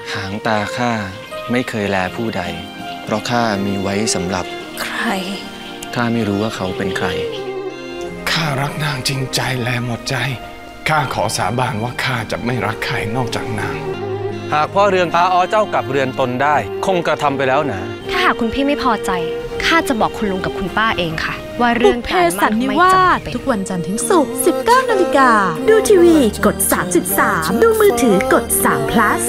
หางตาข้าไม่เคยแลผู้ใดเพราะข้ามีไว้สำหรับใครข้าไม่รู้ว่าเขาเป็นใครข้ารักนางจริงใจแลหมดใจข้าขอสาบานว่าข้าจะไม่รักใครนอกจากนางหากพ่อเรือนพาเจ้ากลับเรือนตนได้คงกระทำไปแล้วนะถ้าหากคุณพี่ไม่พอใจข้าจะบอกคุณลุงกับคุณป้าเองค่ะว่าเรื่องการมั่นไม่จำเป็นทุกวันจันทร์ถึงศุกร์ 19 นาฬิกาดูทีวีกด 33ดูมือถือกด3 plus